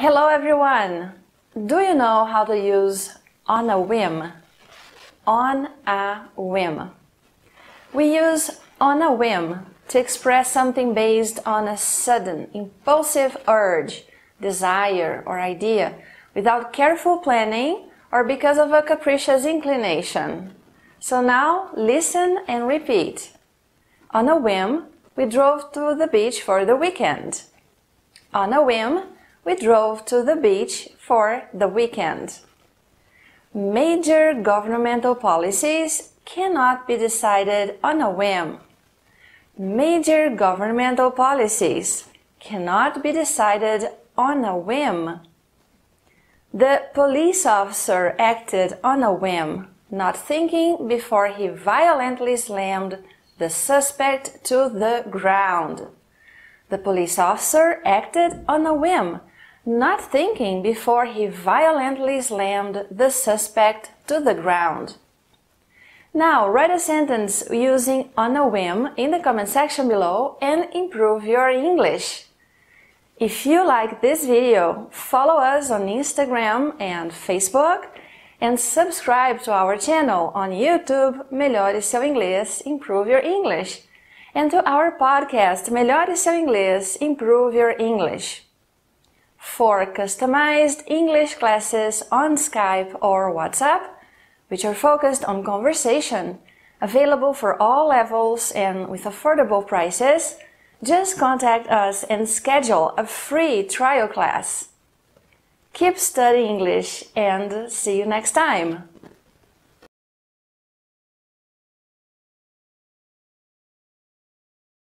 Hello everyone! Do you know how to use on a whim? On a whim. We use on a whim to express something based on a sudden, impulsive urge, desire, or idea without careful planning or because of a capricious inclination. So now listen and repeat. On a whim, we drove to the beach for the weekend. On a whim, we drove to the beach for the weekend. Major governmental policies cannot be decided on a whim. Major governmental policies cannot be decided on a whim. The police officer acted on a whim, not thinking before he violently slammed the suspect to the ground. The police officer acted on a whim, not thinking before he violently slammed the suspect to the ground. Now, write a sentence using on a whim in the comment section below and improve your English. If you like this video, follow us on Instagram and Facebook and subscribe to our channel on YouTube, Melhore Seu Inglês, Improve Your English, and to our podcast, Melhore Seu Inglês, Improve Your English. For customized English classes on Skype or WhatsApp, which are focused on conversation, available for all levels and with affordable prices, just contact us and schedule a free trial class. Keep studying English and see you next time!